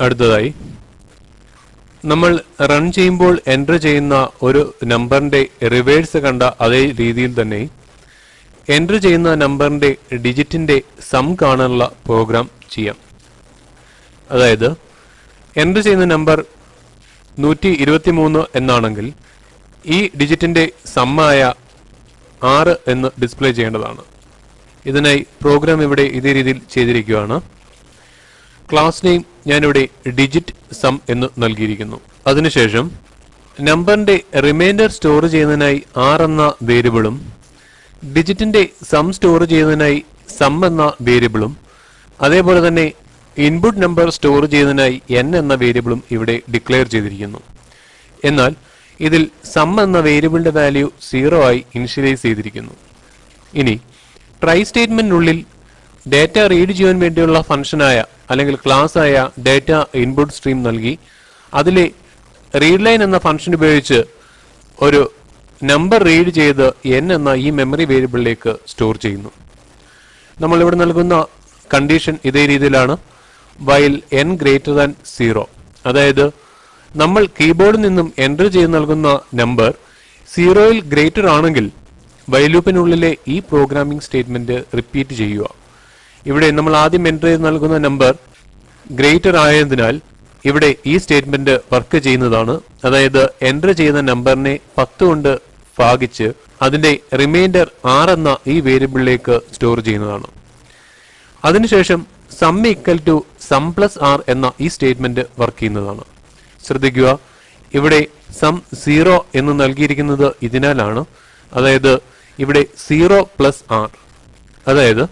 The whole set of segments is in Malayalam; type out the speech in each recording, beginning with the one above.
അടുത്തതായി നമ്മൾ റൺ ചെയ്യുമ്പോൾ എൻ്റർ ചെയ്യുന്ന ഒരു നമ്പറിന്റെ റിവേഴ്സ് കണ്ട അതേ രീതിയിൽ തന്നെ എൻ്റർ ചെയ്യുന്ന നമ്പറിന്റെ ഡിജിറ്റിന്റെ സം കാണാനുള്ള പ്രോഗ്രാം ചെയ്യാം. അതായത് എൻ്റർ ചെയ്യുന്ന നമ്പർ 123 എന്നാണെങ്കിൽ ഈ ഡിജിറ്റിന്റെ സമ്മായ 6 എന്ന് ഡിസ്പ്ലേ ചെയ്യേണ്ടതാണ്. ഇതിനായി പ്രോഗ്രാം ഇവിടെ ഇതേ രീതിയിൽ ചെയ്തിരിക്കുകയാണ്. ക്ലാസ് നെയിം ഞാനിവിടെ ഡിജിറ്റ് സം എന്ന് നൽകിയിരിക്കുന്നു. അതിനുശേഷം നമ്പറിന്റെ റിമൈൻഡർ സ്റ്റോർ ചെയ്യുന്നതിനായി 6 എന്ന വേരിയബിളും ഡിജിറ്റിന്റെ സം സ്റ്റോർ ചെയ്യുന്നതിനായി സം എന്ന വേരിയബിളും അതേപോലെ തന്നെ ഇൻപുട്ട് നമ്പർ സ്റ്റോർ ചെയ്യുന്നതിനായി n എന്ന വേരിയബിളും ഇവിടെ ഡിക്ലെയർ ചെയ്തിരിക്കുന്നു. എന്നാൽ ഇതിൽ സം എന്ന വേരിയബിളിന്റെ വാല്യൂ 0 ആയി ഇനിഷ്യലൈസ് ചെയ്തിരിക്കുന്നു. ഇനി ട്രൈ സ്റ്റേറ്റ്മെന്റിനുള്ളിൽ ഡാറ്റ റീഡ് ചെയ്യാൻ വേണ്ടിയുള്ള ഫംഗ്ഷനായ അല്ലെങ്കിൽ ക്ലാസ് ആയ ഡാറ്റ ഇൻപുട്ട് സ്ട്രീം നൽകി അതിലെ റീഡ് ലൈൻ എന്ന ഫംഗ്ഷൻ ഉപയോഗിച്ച് ഒരു നമ്പർ റീഡ് ചെയ്ത് n എന്ന ഈ മെമ്മറി വേരിയബിളിലേക്ക് സ്റ്റോർ ചെയ്യുന്നു. നമ്മൾ ഇവിടെ നൽകുന്ന കണ്ടീഷൻ ഇതേ രീതിയിലാണ്. വൈൽ n ഗ്രേറ്റർ ദാൻ 0, അതായത് നമ്മൾ കീബോർഡിൽ നിന്നും എൻ്റർ ചെയ്ത് നൽകുന്ന നമ്പർ 0ൽ ഗ്രേറ്റർ ആണെങ്കിൽ വൈൽ ലൂപ്പിനുള്ളിലെ ഈ പ്രോഗ്രാമിംഗ് സ്റ്റേറ്റ്മെന്റ് റിപ്പീറ്റ് ചെയ്യുക. ഇവിടെ നമ്മൾ ആദ്യം എൻ്റർ ചെയ്ത് നൽകുന്ന നമ്പർ ഗ്രേറ്റർ ആയതിനാൽ ഇവിടെ ഈ സ്റ്റേറ്റ്മെന്റ് വർക്ക് ചെയ്യുന്നതാണ്. അതായത് എൻ്റർ ചെയ്യുന്ന നമ്പറിനെ 10 കൊണ്ട് ഭാഗിച്ച് അതിന്റെ റിമൈൻഡർ 6 എന്ന ഈ വേരിയബിളിലേക്ക് സ്റ്റോർ ചെയ്യുന്നതാണ്. അതിനുശേഷം sum equal to sum plus r എന്ന ഈ സ്റ്റേറ്റ്മെന്റ് വർക്ക് ചെയ്യുന്നതാണ്. ശ്രദ്ധിക്കുക, ഇവിടെ സം 0 എന്ന് നൽകിയിരിക്കുന്നത് ഇതിനാലാണ്. അതായത് ഇവിടെ 0 പ്ലസ് r, അതായത്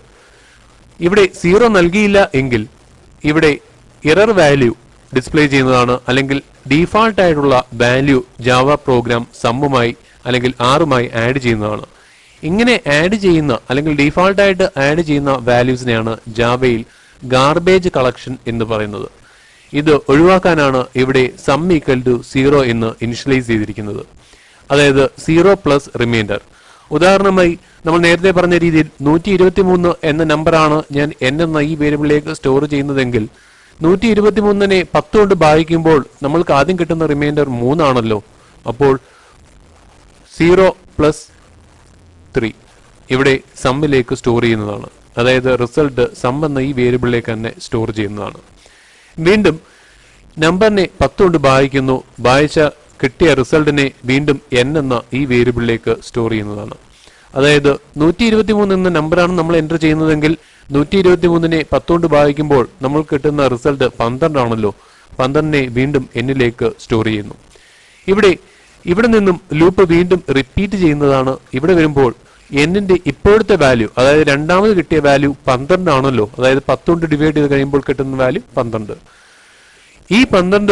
ഇവിടെ 0 നൽകിയില്ല എങ്കിൽ ഇവിടെ എറർ വാല്യൂ ഡിസ്പ്ലേ ചെയ്യുന്നതാണ്. അല്ലെങ്കിൽ ഡീഫാൾട്ട് ആയിട്ടുള്ള വാല്യൂ ജാവ പ്രോഗ്രാം സമ്മുമായി അല്ലെങ്കിൽ ആറുമായി ആഡ് ചെയ്യുന്നതാണ്. ഇങ്ങനെ ആഡ് ചെയ്യുന്ന അല്ലെങ്കിൽ ഡീഫാൾട്ട് ആയിട്ട് ആഡ് ചെയ്യുന്ന വാല്യൂസിനെയാണ് ജാവയിൽ ഗാർബേജ് കളക്ഷൻ എന്ന് പറയുന്നത്. ഇത് ഒഴിവാക്കാനാണ് ഇവിടെ സം ഈക്വൽ ടു 0 എന്ന് ഇനിഷ്യലൈസ് ചെയ്തിരിക്കുന്നത്. അതായത് 0 പ്ലസ് റിമൈൻഡർ. ഉദാഹരണമായി നമ്മൾ നേരത്തെ പറഞ്ഞ രീതിയിൽ 123 എന്ന നമ്പറാണ് ഞാൻ n എന്ന ഈ വേരിയബിളിലേക്ക് സ്റ്റോർ ചെയ്യുന്നതെങ്കിൽ 123നെ 10 കൊണ്ട് ഭാഗിക്കുമ്പോൾ നമ്മൾക്ക് ആദ്യം കിട്ടുന്ന റിമൈൻഡർ 3 ആണല്ലോ. അപ്പോൾ 0 പ്ലസ് 3 ഇവിടെ സമ്മിലേക്ക് സ്റ്റോർ ചെയ്യുന്നതാണ്. അതായത് റിസൾട്ട് സം എന്ന ഈ വേരിയബിളിലേക്ക് തന്നെ സ്റ്റോർ ചെയ്യുന്നതാണ്. വീണ്ടും നമ്പറിനെ 10 കൊണ്ട് ഭാഗിക്കുന്നു. ഭാഗിച്ച കിട്ടിയ റിസൾട്ടിനെ വീണ്ടും n എന്ന ഈ വേരിയബിളിലേക്ക് സ്റ്റോർ ചെയ്യുന്നതാണ്. അതായത് 123 എന്ന നമ്പറാണ് നമ്മൾ എൻ്റർ ചെയ്യുന്നതെങ്കിൽ 123നെ 10 കൊണ്ട് ഭാഗിക്കുമ്പോൾ നമ്മൾ കിട്ടുന്ന റിസൾട്ട് 12 ആണല്ലോ. 12നെ വീണ്ടും എന്നിലേക്ക് സ്റ്റോർ ചെയ്യുന്നു. ഇവിടെ നിന്നും ലൂപ്പ് വീണ്ടും റിപ്പീറ്റ് ചെയ്യുന്നതാണ്. ഇവിടെ വരുമ്പോൾ എന്നിന്റെ ഇപ്പോഴത്തെ വാല്യൂ, അതായത് രണ്ടാമത് കിട്ടിയ വാല്യൂ 12 ആണല്ലോ. അതായത് 10 കൊണ്ട് ഡിവൈഡ് ചെയ്ത് കഴിയുമ്പോൾ കിട്ടുന്ന വാല്യൂ 12. ഈ 12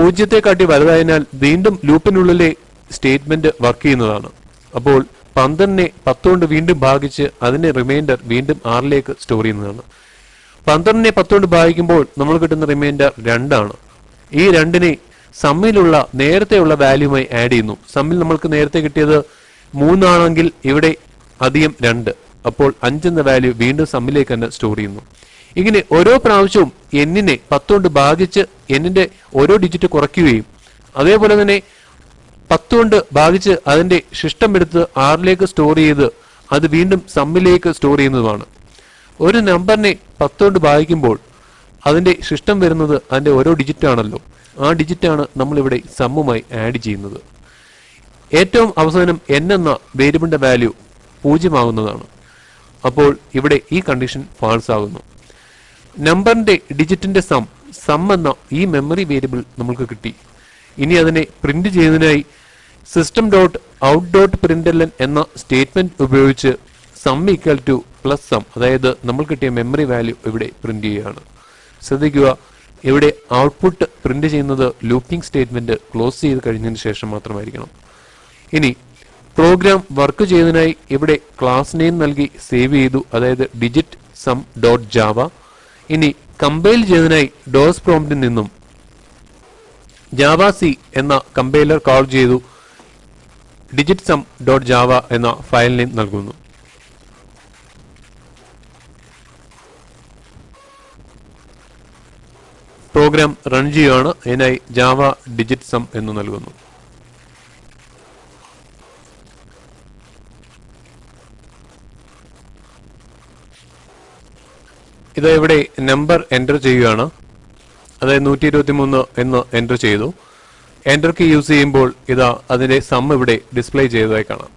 0 വലുതായതിനാൽ വീണ്ടും ലൂപ്പിനുള്ളിലെ സ്റ്റേറ്റ്മെന്റ് വർക്ക് ചെയ്യുന്നതാണ്. അപ്പോൾ 12നെ 10 കൊണ്ട് വീണ്ടും ഭാഗിച്ച് അതിന്റെ റിമൈൻഡർ വീണ്ടും 6ലേക്ക് സ്റ്റോർ ചെയ്യുന്നതാണ്. 12നെ 10 കൊണ്ട് ഭാഗിക്കുമ്പോൾ നമ്മൾ കിട്ടുന്ന റിമൈൻഡർ 2 ആണ്. ഈ 2നെ സമ്മിലുള്ള നേരത്തെയുള്ള വാല്യൂമായി ആഡ് ചെയ്യുന്നു. സമ്മിൽ നമ്മൾക്ക് നേരത്തെ കിട്ടിയത് 3 ആണെങ്കിൽ ഇവിടെ അധികം 2, അപ്പോൾ 5 എന്ന വാല്യൂ വീണ്ടും സമ്മിലേക്ക് തന്നെ സ്റ്റോർ ചെയ്യുന്നു. ഇങ്ങനെ ഓരോ പ്രാവശ്യവും എന്നിനെ 10 കൊണ്ട് ഭാഗിച്ച് എന്നിന്റെ ഓരോ ഡിജിറ്റ് കുറയ്ക്കുകയും അതേപോലെ തന്നെ 10 കൊണ്ട് ഭാഗിച്ച് അതിന്റെ ശിഷ്ടം എടുത്ത് 6ലേക്ക് സ്റ്റോർ ചെയ്ത് അത് വീണ്ടും സമ്മിലേക്ക് സ്റ്റോർ ചെയ്യുന്നതുമാണ്. ഒരു നമ്പറിനെ 10 കൊണ്ട് ഭാഗിക്കുമ്പോൾ അതിന്റെ ശിഷ്ടം വരുന്നത് അതിന്റെ ഓരോ ഡിജിറ്റ് ആണല്ലോ. ആ ഡിജിറ്റാണ് നമ്മളിവിടെ സമ്മുമായി ആഡ് ചെയ്യുന്നത്. ഏറ്റവും അവസാനം n എന്ന വേരിയബിളിന്റെ വാല്യൂ 0 ആകുന്നതാണ്. അപ്പോൾ ഇവിടെ ഈ കണ്ടീഷൻ ഫാൾസ് ആകുന്നു. നമ്പറിന്റെ ഡിജിറ്റിന്റെ സം എന്ന ഈ മെമ്മറി വേരിയബിൾ നമുക്ക് കിട്ടി. ഇനി അതിനെ പ്രിന്റ് ചെയ്യുന്നതിനായി system dot out dot println എന്ന സ്റ്റേറ്റ്മെന്റ് ഉപയോഗിച്ച് sum equal to plus sum, അതായത് നമ്മൾ കിട്ടിയ മെമ്മറി വാല്യൂ ഇവിടെ പ്രിന്റ് ചെയ്യുകയാണ്. ശ്രദ്ധിക്കുക, ഇവിടെ ഔട്ട്പുട്ട് പ്രിന്റ് ചെയ്യുന്നത് ലൂപ്പിംഗ് സ്റ്റേറ്റ്മെന്റ് ക്ലോസ് ചെയ്ത് കഴിഞ്ഞതിന് ശേഷം മാത്രമായിരിക്കണം. ഇനി പ്രോഗ്രാം വർക്ക് ചെയ്യുന്നതിനായി ഇവിടെ ക്ലാസ് നെയിം നൽകി സേവ് ചെയ്തു, അതായത് ഡിജിറ്റ് സം ഡോട്ട് ജാവ. ഇനി കമ്പൈൽ ചെയ്യുന്നതിനായി ഡോസ് പ്രോംപ്റ്റിൽ നിന്നും ജാവ-സി എന്ന കമ്പൈലർ കോൾ ചെയ്തു ഡിജിറ്റ് സം ഡോട്ട് ജാവ എന്ന ഫയൽ നെയിം നൽകുന്നു. പ്രോഗ്രാം റൺ ചെയ്യുകയാണ്. ഇതിനായി ജാവ ഡിജിറ്റ് സം എന്ന് നൽകുന്നു. ഇത് ഇവിടെ നമ്പർ എൻ്റർ ചെയ്യുകയാണ്. അതായത് 123 എന്ന് എൻ്റർ ചെയ്തു. എൻ്റർ കീ യൂസ് ചെയ്യുമ്പോൾ ഇതാ അതിന്റെ സം ഇവിടെ ഡിസ്പ്ലേ ചെയ്തതായി കാണാം.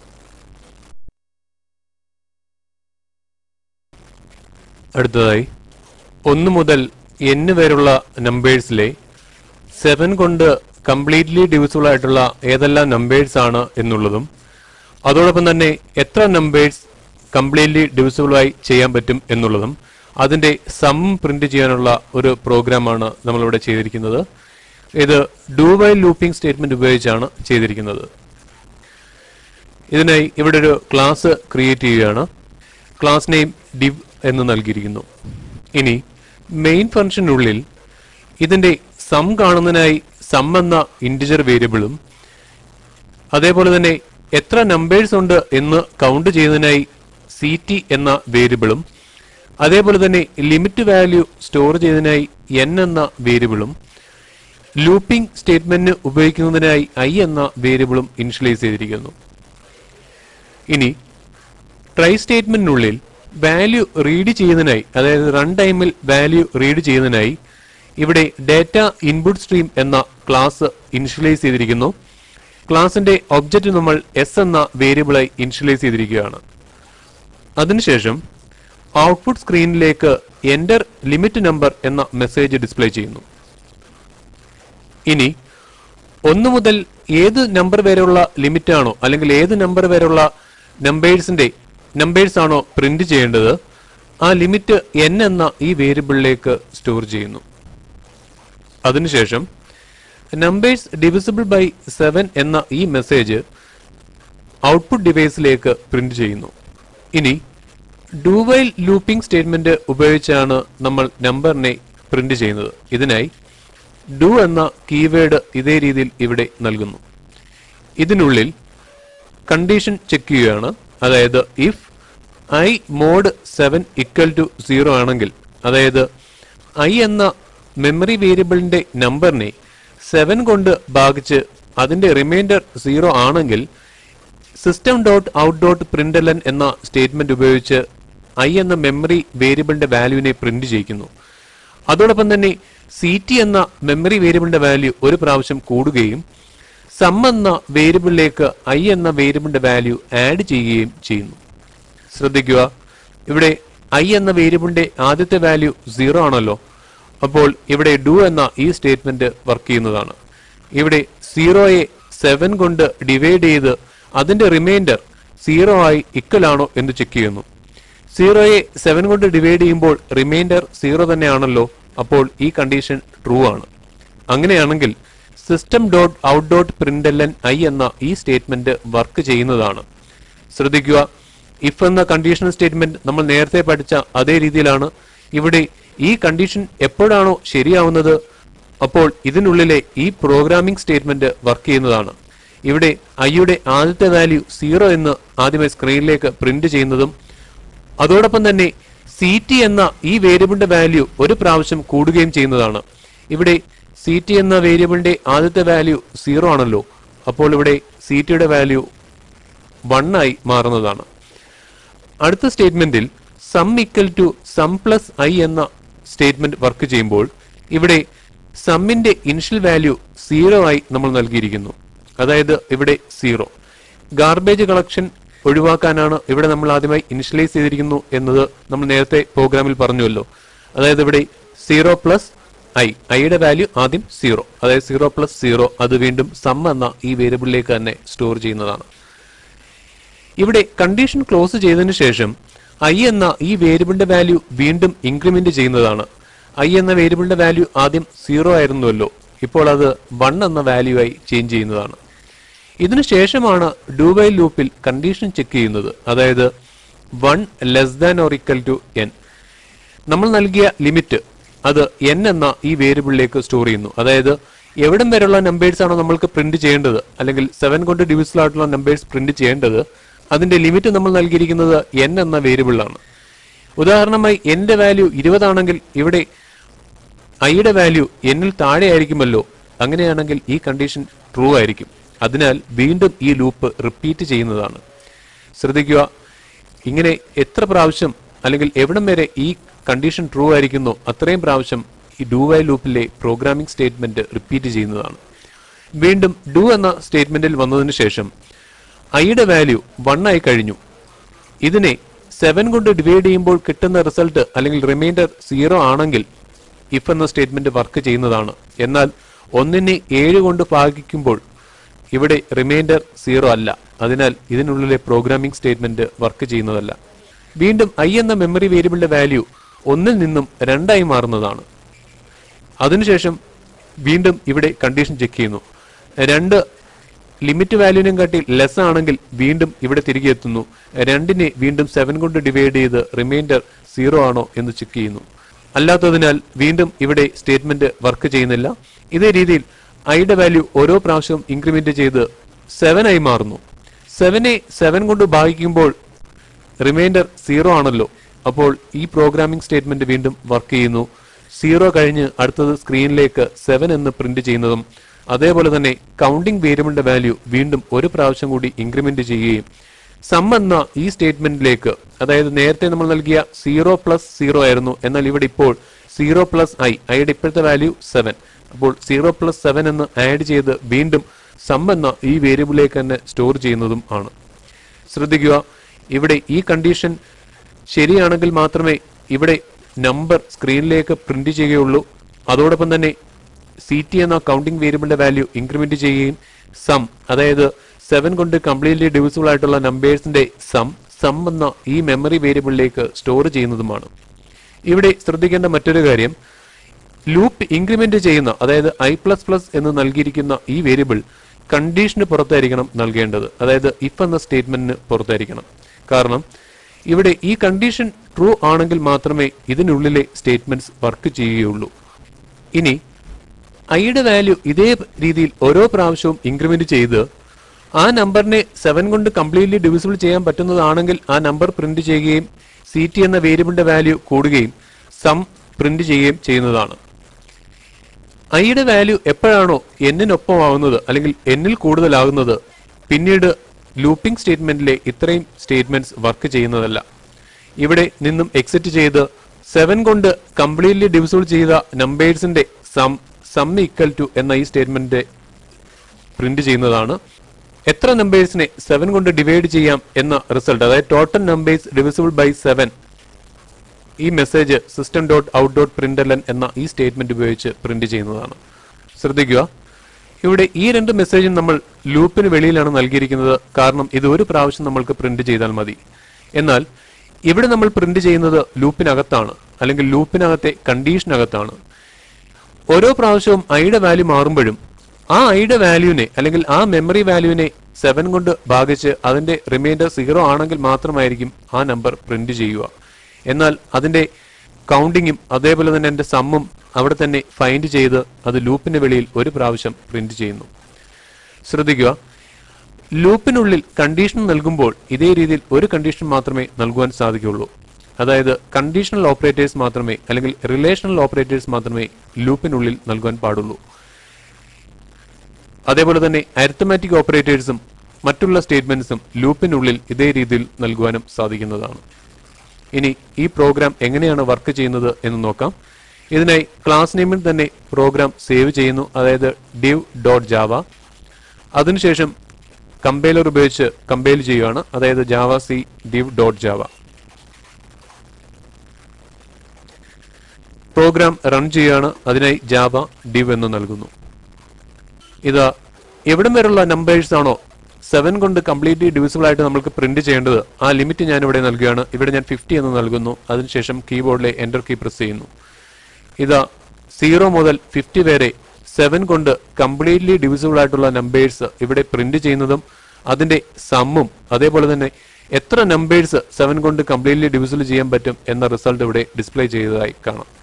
അടുത്തതായി 1 മുതൽ n വരെയുള്ള നമ്പേഴ്സിലെ 7 കൊണ്ട് കംപ്ലീറ്റ്ലി ഡിവിസിബിൾ ആയിട്ടുള്ള ഏതെല്ലാം നമ്പേഴ്സ് ആണ് എന്നുള്ളതും അതോടൊപ്പം തന്നെ എത്ര നമ്പേഴ്സ് കംപ്ലീറ്റ്ലി ഡിവിസിബിൾ ആയി ചെയ്യാൻ പറ്റും എന്നുള്ളതും അതിന്റെ സം പ്രിന്റ് ചെയ്യാനുള്ള ഒരു പ്രോഗ്രാമാണ് നമ്മളിവിടെ ചെയ്തിരിക്കുന്നത്. ഇത് ഡു വൈൽ ലൂപ്പിംഗ് സ്റ്റേറ്റ്മെന്റ് ഉപയോഗിച്ചാണ് ചെയ്തിരിക്കുന്നത്. ഇതിനായി ഇവിടെ ഒരു ക്ലാസ് ക്രിയേറ്റ് ചെയ്യുകയാണ്. ക്ലാസ് നെയിം div എന്ന് നൽകിയിരിക്കുന്നു. ഇനി മെയിൻ ഫംഗ്ഷനുള്ളിൽ ഇതിന്റെ സം കാണുന്നതിനായി സം എന്ന ഇന്റിജർ വേരിയബിളും അതേപോലെ തന്നെ എത്ര നമ്പേഴ്സ് ഉണ്ട് എന്ന് കൗണ്ട് ചെയ്യുന്നതിനായി ct എന്ന വേരിയബിളും അതേപോലെ തന്നെ ലിമിറ്റ് വാല്യൂ സ്റ്റോർ ചെയ്യുന്നതിനായി n എന്ന വേരിയബിളും ലൂപ്പിംഗ് സ്റ്റേറ്റ്മെന്റിന് ഉപയോഗിക്കുന്നതിനായി i എന്ന വേരിയബിളും ഇനിഷ്യലൈസ് ചെയ്തിരിക്കുന്നു. ഇനി ട്രൈ സ്റ്റേറ്റ്മെന്റിനുള്ളിൽ വാല്യൂ റീഡ് ചെയ്യുന്നതിനായി അതായത് റൺ ടൈമിൽ വാല്യൂ റീഡ് ചെയ്യുന്നതിനായി ഇവിടെ ഡാറ്റ ഇൻപുട്ട് സ്ട്രീം എന്ന ക്ലാസ് ഇനിഷ്യലൈസ് ചെയ്തിരിക്കുന്നു. ക്ലാസിന്റെ ഒബ്ജക്റ്റ് നമ്മൾ s എന്ന വേരിയബിളായി ഇനിഷ്യലൈസ് ചെയ്തിരിക്കുകയാണ്. അതിനുശേഷം ഔട്ട്പുട്ട് സ്ക്രീനിലേക്ക് എന്റർ ലിമിറ്റ് നമ്പർ എന്ന മെസ്സേജ് ഡിസ്പ്ലേ ചെയ്യുന്നു. ഇനി 1 മുതൽ ഏത് നമ്പർ വരെയുള്ള ലിമിറ്റ് ആണോ അല്ലെങ്കിൽ ഏത് നമ്പർ വരെയുള്ള നമ്പേഴ്സ് ആണോ പ്രിന്റ് ചെയ്യേണ്ടത് ആ ലിമിറ്റ് n എന്ന ഈ വേരിയബിളിലേക്ക് സ്റ്റോർ ചെയ്യുന്നു. അതിനുശേഷം നമ്പേഴ്സ് ഡിവിസിബിൾ ബൈ 7 എന്ന ഈ മെസ്സേജ് ഔട്ട്പുട്ട് ഡിവൈസിലേക്ക് പ്രിന്റ് ചെയ്യുന്നു. ഇനി ഡു വൈൽ ലൂപ്പിംഗ് സ്റ്റേറ്റ്മെന്റ് ഉപയോഗിച്ചാണ് നമ്മൾ നമ്പറിനെ പ്രിന്റ് ചെയ്യുന്നത്. ഇതിനായി ഡു എന്ന കീവേഡ് ഇതേ രീതിയിൽ ഇവിടെ നൽകുന്നു. ഇതിനുള്ളിൽ കണ്ടീഷൻ ചെക്ക് ചെയ്യുകയാണ്. അതായത് if I mod 7 equal to 0 ആണെങ്കിൽ അതായത് i എന്ന മെമ്മറി വേരിയബിളിന്റെ നമ്പറിനെ 7 കൊണ്ട് ഭാഗിച്ച് അതിന്റെ റിമൈൻഡർ 0 ആണെങ്കിൽ system.out.println എന്ന സ്റ്റേറ്റ്മെന്റ് ഉപയോഗിച്ച് i എന്ന മെമ്മറി വേരിയബിളിന്റെ വാല്യൂവിനെ പ്രിന്റ് ചെയ്യിക്കുന്നു. അതോടൊപ്പം തന്നെ ct എന്ന മെമ്മറി വേരിയബിളിന്റെ വാല്യൂ ഒരു പ്രാവശ്യം കൂടുകയും സം എന്ന വേരിയബിളിലേക്ക് i എന്ന വേരിയബിളിന്റെ വാല്യൂ ആഡ് ചെയ്യുകയും ചെയ്യുന്നു. ശ്രദ്ധിക്കുക, ഇവിടെ i എന്ന വേരിയബിളിന്റെ ആദ്യത്തെ വാല്യൂ 0 ആണല്ലോ. അപ്പോൾ ഇവിടെ ഡു എന്ന ഈ സ്റ്റേറ്റ്മെന്റ് വർക്ക് ചെയ്യുന്നതാണ്. ഇവിടെ 0യെ 7 കൊണ്ട് ഡിവൈഡ് ചെയ്ത് അതിന്റെ റിമൈൻഡർ 0 ആയി ഇക്വൽ ആണോ എന്ന് ചെക്ക് ചെയ്യുന്നു. 0യെ 7 കൊണ്ട് ഡിവൈഡ് ചെയ്യുമ്പോൾ റിമൈൻഡർ 0 തന്നെയാണല്ലോ. അപ്പോൾ ഈ കണ്ടീഷൻ ട്രൂ ആണ്. അങ്ങനെയാണെങ്കിൽ system.out.println i എന്ന ഈ സ്റ്റേറ്റ്മെന്റ് വർക്ക് ചെയ്യുന്നതാണ്. ശ്രദ്ധിക്കുക, ഇഫ് എന്ന കണ്ടീഷണൽ സ്റ്റേറ്റ്മെന്റ് നമ്മൾ നേരത്തെ പഠിച്ച അതേ രീതിയിലാണ്. ഇവിടെ ഈ കണ്ടീഷൻ എപ്പോഴാണോ ശരിയാവുന്നത് അപ്പോൾ ഇതിനുള്ളിലെ ഈ പ്രോഗ്രാമിംഗ് സ്റ്റേറ്റ്മെന്റ് വർക്ക് ചെയ്യുന്നതാണ്. ഇവിടെ ഐയുടെ ആദ്യത്തെ വാല്യൂ 0 എന്ന് ആദ്യമേ സ്ക്രീനിലേക്ക് പ്രിന്റ് ചെയ്യുന്നതും അതോടൊപ്പം തന്നെ ct എന്ന ഈ വേരിയബിളിന്റെ വാല്യൂ ഒരു പ്രാവശ്യം കൂടുകയും ചെയ്യുന്നതാണ്. ഇവിടെ ct എന്ന വേരിയബിളിന്റെ ആദ്യത്തെ വാല്യൂ 0 ആണല്ലോ. അപ്പോൾ ഇവിടെ ctയുടെ വാല്യൂ 1 ആയി മാറുന്നതാണ്. അടുത്ത സ്റ്റേറ്റ്മെന്റിൽ sum equal to sum plus i എന്ന സ്റ്റേറ്റ്മെന്റ് വർക്ക് ചെയ്യുമ്പോൾ ഇവിടെ സമ്മിന്റെ ഇനിഷ്യൽ വാല്യൂ 0 ആയി നമ്മൾ നൽകിയിരിക്കുന്നു. അതായത് ഇവിടെ 0. ഗാർബേജ് കളക്ഷൻ ഒഴിവാക്കാനാണ് ഇവിടെ നമ്മൾ ആദ്യമായി ഇനിഷ്യലൈസ് ചെയ്തിരിക്കുന്നു എന്നത് നമ്മൾ നേരത്തെ പ്രോഗ്രാമിൽ പറഞ്ഞുവല്ലോ. അതായത് ഇവിടെ 0 പ്ലസ് ഐയുടെ വാല്യൂ ആദ്യം 0, അതായത് 0 പ്ലസ് 0 അത് വീണ്ടും സം എന്ന ഈ വേരിയബിളിലേക്ക് തന്നെ സ്റ്റോർ ചെയ്യുന്നതാണ്. ഇവിടെ കണ്ടീഷൻ ക്ലോസ് ചെയ്തതിനു ശേഷം i എന്ന ഈ വേരിയബിളിന്റെ വാല്യൂ വീണ്ടും ഇൻക്രിമെന്റ് ചെയ്യുന്നതാണ്. i എന്ന വേരിയബിളിന്റെ വാല്യൂ ആദ്യം 0 ആയിരുന്നുവല്ലോ. ഇപ്പോൾ അത് 1 എന്ന വാല്യൂ ആയി ചേഞ്ച് ചെയ്യുന്നതാണ്. ഇതിനു ശേഷമാണ് ഡു വൈൽ ലൂപ്പിൽ കണ്ടീഷൻ ചെക്ക് ചെയ്യുന്നത്. അതായത് 1 less than or equal to n. നമ്മൾ നൽകിയ ലിമിറ്റ് അത് n എന്ന ഈ വേരിയബിളിലേക്ക് സ്റ്റോർ ചെയ്യുന്നു. അതായത് എവിടം വരെയുള്ള നമ്പേഴ്സ് ആണോ നമ്മൾക്ക് പ്രിന്റ് ചെയ്യേണ്ടത് അല്ലെങ്കിൽ 7 കൊണ്ട് ഡിവിസിബിൾ ആയിട്ടുള്ള നമ്പേഴ്സ് പ്രിന്റ് ചെയ്യേണ്ടത് അതിന്റെ ലിമിറ്റ് നമ്മൾ നൽകിയിരിക്കുന്നത് n എന്ന വേരിയബിളിലാണ്. ഉദാഹരണമായി n ന്റെ വാല്യൂ 20 ആണെങ്കിൽ ഇവിടെ ഐയുടെ വാല്യൂ എന്നിൽ താഴെ ആയിരിക്കുമല്ലോ. അങ്ങനെയാണെങ്കിൽ ഈ കണ്ടീഷൻ ട്രൂ ആയിരിക്കും. അതിനാൽ വീണ്ടും ഈ ലൂപ്പ് റിപ്പീറ്റ് ചെയ്യുന്നതാണ്. ശ്രദ്ധിക്കുക, ഇങ്ങനെ എത്ര പ്രാവശ്യം അല്ലെങ്കിൽ എവിടം വരെ ഈ കണ്ടീഷൻ ട്രൂ ആയിരിക്കുന്നോ അത്രയും പ്രാവശ്യം ഈ ഡു വൈൽ ലൂപ്പിലെ പ്രോഗ്രാമിംഗ് സ്റ്റേറ്റ്മെന്റ് റിപ്പീറ്റ് ചെയ്യുന്നതാണ്. വീണ്ടും ഡു എന്ന സ്റ്റേറ്റ്മെന്റിൽ വന്നതിന് ശേഷം ഐയുടെ വാല്യൂ 1 ആയി കഴിഞ്ഞു. ഇതിനെ 7 കൊണ്ട് ഡിവൈഡ് ചെയ്യുമ്പോൾ കിട്ടുന്ന റിസൾട്ട് അല്ലെങ്കിൽ റിമൈൻഡർ 0 ആണെങ്കിൽ ഇഫ് എന്ന സ്റ്റേറ്റ്മെന്റ് വർക്ക് ചെയ്യുന്നതാണ്. എന്നാൽ 1നെ 7 കൊണ്ട് ഭാഗിക്കുമ്പോൾ ഇവിടെ റിമൈൻഡർ 0 അല്ല. അതിനാൽ ഇതിനുള്ളിലെ പ്രോഗ്രാമിംഗ് സ്റ്റേറ്റ്മെന്റ് വർക്ക് ചെയ്യുന്നതല്ല. വീണ്ടും ഐ എന്ന മെമ്മറി വേരിയബിളിന്റെ വാല്യൂ 1ൽ നിന്നും 2 ആയി മാറുന്നതാണ്. അതിനുശേഷം വീണ്ടും ഇവിടെ കണ്ടീഷൻ ചെക്ക് ചെയ്യുന്നു. 2 ലിമിറ്റ് വാല്യൂവിനും കാട്ടി ലെസ് ആണെങ്കിൽ വീണ്ടും ഇവിടെ തിരികെ എത്തുന്നു. 2നെ വീണ്ടും 7 കൊണ്ട് ഡിവൈഡ് ചെയ്ത് റിമൈൻഡർ 0 ആണോ എന്ന് ചെക്ക് ചെയ്യുന്നു. അല്ലാത്തതിനാൽ വീണ്ടും ഇവിടെ സ്റ്റേറ്റ്മെന്റ് വർക്ക് ചെയ്യുന്നില്ല. ഇതേ രീതിയിൽ ഐയുടെ വാല്യൂ ഓരോ പ്രാവശ്യവും ഇൻക്രിമെന്റ് ചെയ്ത് 7 ആയി മാറുന്നു. 7നെ 7 കൊണ്ട് ഭാഗിക്കുമ്പോൾ റിമൈൻഡർ 0 ആണല്ലോ. അപ്പോൾ ഈ പ്രോഗ്രാമിംഗ് സ്റ്റേറ്റ്മെന്റ് വീണ്ടും വർക്ക് ചെയ്യുന്നു. 0 കഴിഞ്ഞ് അടുത്തത് സ്ക്രീനിലേക്ക് 7 എന്ന് പ്രിന്റ് ചെയ്യുന്നതും അതേപോലെ തന്നെ കൗണ്ടിംഗ് വേരിയബിളിന്റെ വാല്യൂ വീണ്ടും ഒരു പ്രാവശ്യം കൂടി ഇൻക്രിമെന്റ് ചെയ്യുകയും സം എന്ന ഈ സ്റ്റേറ്റ്മെന്റിലേക്ക്, അതായത് നേരത്തെ നമ്മൾ നൽകിയ 0 + 0 ആയിരുന്നു, എന്നാൽ ഇവിടെ ഇപ്പോൾ 0 + i, ഐയുടെ ഇപ്പോഴത്തെ വാല്യൂ 7. അപ്പോൾ 0 + 7 എന്ന് ആഡ് ചെയ്ത് വീണ്ടും സം എന്ന ഈ വേരിയബിളിലേക്ക് തന്നെ സ്റ്റോർ ചെയ്യുന്നതും ആണ്. ശ്രദ്ധിക്കുക, ഇവിടെ ഈ കണ്ടീഷൻ ശരിയാണെങ്കിൽ മാത്രമേ ഇവിടെ നമ്പർ സ്ക്രീനിലേക്ക് പ്രിന്റ് ചെയ്യുകയുള്ളൂ. അതോടൊപ്പം തന്നെ CT എന്ന കൗണ്ടിംഗ് വേരിയബിളിന്റെ വാല്യൂ ഇൻക്രിമെന്റ് ചെയ്യുകയും സം, അതായത് 7 കൊണ്ട് കംപ്ലീറ്റ്ലി ഡിവിസിബിൾ ആയിട്ടുള്ള നമ്പേഴ്സിന്റെ സം എന്ന ഈ മെമ്മറി വേരിയബിളിലേക്ക് സ്റ്റോർ ചെയ്യുന്നതുമാണ്. ഇവിടെ ശ്രദ്ധിക്കേണ്ട മറ്റൊരു കാര്യം, ലൂപ്പ് ഇൻക്രിമെന്റ് ചെയ്യുന്ന, അതായത് i++ എന്ന് നൽകിയിരിക്കുന്ന ഈ വേരിയബിൾ കണ്ടീഷന് പുറത്തായിരിക്കണം നൽകേണ്ടത്, അതായത് ഇഫ് എന്ന സ്റ്റേറ്റ്മെന്റിന് പുറത്തായിരിക്കണം. കാരണം ഇവിടെ ഈ കണ്ടീഷൻ ട്രൂ ആണെങ്കിൽ മാത്രമേ ഇതിനുള്ളിലെ സ്റ്റേറ്റ്മെന്റ്സ് വർക്ക് ചെയ്യുകയുള്ളൂ. ഇനി ഐയുടെ വാല്യൂ ഇതേ രീതിയിൽ ഓരോ പ്രാവശ്യവും ഇൻക്രിമെന്റ് ചെയ്ത് ആ നമ്പറിനെ 7 കൊണ്ട് കംപ്ലീറ്റ്ലി ഡിവിസിബിൾ ചെയ്യാൻ പറ്റുന്നതാണെങ്കിൽ ആ നമ്പർ പ്രിന്റ് ചെയ്യുകയും CT എന്ന വേരിയബിളിന്റെ വാല്യൂ കൂടുകയും സം പ്രിന്റ് ചെയ്യുകയും ചെയ്യുന്നതാണ്. ഐയുടെ വാല്യൂ എപ്പോഴാണോ എന്നിനൊപ്പം ആവുന്നത് അല്ലെങ്കിൽ എന്നിൽ കൂടുതലാകുന്നത്, പിന്നീട് ലൂപ്പിംഗ് സ്റ്റേറ്റ്മെന്റിലെ ഇത്രയും സ്റ്റേറ്റ്മെന്റ്സ് വർക്ക് ചെയ്യുന്നതല്ല. ഇവിടെ നിന്നും എക്സിറ്റ് ചെയ്ത് 7 കൊണ്ട് കംപ്ലീറ്റ്ലി ഡിവിസിബിൾ ചെയ്ത നമ്പേഴ്സിന്റെ സം ഈക്വൽ ടു എന്ന ഈ സ്റ്റേറ്റ്മെന്റ് പ്രിന്റ് ചെയ്യുന്നതാണ്. എത്ര നമ്പേഴ്സിനെ 7 കൊണ്ട് ഡിവൈഡ് ചെയ്യാം എന്ന റിസൾട്ട്, അതായത് ടോട്ടൽ നമ്പേഴ്സ് ഡിവിസിബിൾ ബൈ 7, ഈ മെസ്സേജ് system.out.println എന്ന ഈ സ്റ്റേറ്റ്മെന്റ് ഉപയോഗിച്ച് പ്രിന്റ് ചെയ്യുന്നതാണ്. ശ്രദ്ധിക്കുക, ഇവിടെ ഈ 2 മെസ്സേജും നമ്മൾ ലൂപ്പിന് വെളിയിലാണ് നൽകിയിരിക്കുന്നത്. കാരണം ഇത് ഒരു പ്രാവശ്യം നമ്മൾക്ക് പ്രിന്റ് ചെയ്താൽ മതി. എന്നാൽ ഇവിടെ നമ്മൾ പ്രിന്റ് ചെയ്യുന്നത് ലൂപ്പിനകത്താണ്, അല്ലെങ്കിൽ ലൂപ്പിനകത്തെ കണ്ടീഷനകത്താണ്. ഓരോ പ്രാവശ്യവും ഐയുടെ വാല്യൂ മാറുമ്പോഴും ആ ഐയുടെ വാല്യൂവിനെ അല്ലെങ്കിൽ ആ മെമ്മറി വാല്യൂവിനെ 7 കൊണ്ട് ഭാഗിച്ച് അതിന്റെ റിമൈൻഡർ 0 ആണെങ്കിൽ മാത്രമായിരിക്കും ആ നമ്പർ പ്രിന്റ് ചെയ്യുക. എന്നാൽ അതിന്റെ കൗണ്ടിങ്ങും അതേപോലെ തന്നെ എന്റെ സമ്മും അവിടെ തന്നെ ഫൈൻഡ് ചെയ്ത് അത് ലൂപ്പിന് വെളിയിൽ ഒരു പ്രാവശ്യം പ്രിന്റ് ചെയ്യുന്നു. ശ്രദ്ധിക്കുക, ലൂപ്പിനുള്ളിൽ കണ്ടീഷൻ നൽകുമ്പോൾ ഇതേ രീതിയിൽ ഒരു കണ്ടീഷൻ മാത്രമേ നൽകുവാൻ സാധിക്കുകയുള്ളൂ. അതായത് കണ്ടീഷണൽ ഓപ്പറേറ്റേഴ്സ് മാത്രമേ അല്ലെങ്കിൽ റിലേഷണൽ ഓപ്പറേറ്റേഴ്സ് മാത്രമേ ലൂപ്പിനുള്ളിൽ നൽകുവാൻ പാടുള്ളൂ. അതേപോലെ തന്നെ അരിത്തമാറ്റിക് ഓപ്പറേറ്റേഴ്സും മറ്റുള്ള സ്റ്റേറ്റ്മെന്റ്സും ലൂപ്പിനുള്ളിൽ ഇതേ രീതിയിൽ നൽകുവാനും സാധിക്കുന്നതാണ്. ഇനി ഈ പ്രോഗ്രാം എങ്ങനെയാണ് വർക്ക് ചെയ്യുന്നത് എന്ന് നോക്കാം. ഇതിനായി ക്ലാസ് നെയിമിൽ തന്നെ പ്രോഗ്രാം സേവ് ചെയ്യുന്നു, അതായത് div.java. അതിനുശേഷം കമ്പൈലർ ഉപയോഗിച്ച് കമ്പൈൽ ചെയ്യുകയാണ്, അതായത് javac div.java. പ്രോഗ്രാം റൺ ചെയ്യുകയാണ്, അതിനായി ജാവ div എന്ന് നൽകുന്നു. ഇത് എവിടം വരെയുള്ള നമ്പേഴ്സ് ആണോ 7 കൊണ്ട് കംപ്ലീറ്റ്ലി ഡിവിസിബിൾ ആയിട്ട് നമുക്ക് പ്രിന്റ് ചെയ്യേണ്ടത്, ആ ലിമിറ്റ് ഞാൻ ഇവിടെ നൽകുകയാണ്. ഇവിടെ ഞാൻ 50 എന്ന് നൽകുന്നു. അതിനുശേഷം കീബോർഡിലെ എന്റർ കീ പ്രസ് ചെയ്യുന്നു. ഇത് 0 മുതൽ 50 വരെ 7 കൊണ്ട് കംപ്ലീറ്റ്ലി ഡിവിസിബിൾ ആയിട്ടുള്ള നമ്പേഴ്സ് ഇവിടെ പ്രിന്റ് ചെയ്യുന്നതും അതിന്റെ സമ്മും അതേപോലെ തന്നെ എത്ര നമ്പേഴ്സ് 7 കൊണ്ട് കംപ്ലീറ്റ്ലി ഡിവിസിബിൾ ചെയ്യാൻ പറ്റും എന്ന റിസൾട്ട് ഇവിടെ ഡിസ്പ്ലേ ചെയ്തതായി കാണാം.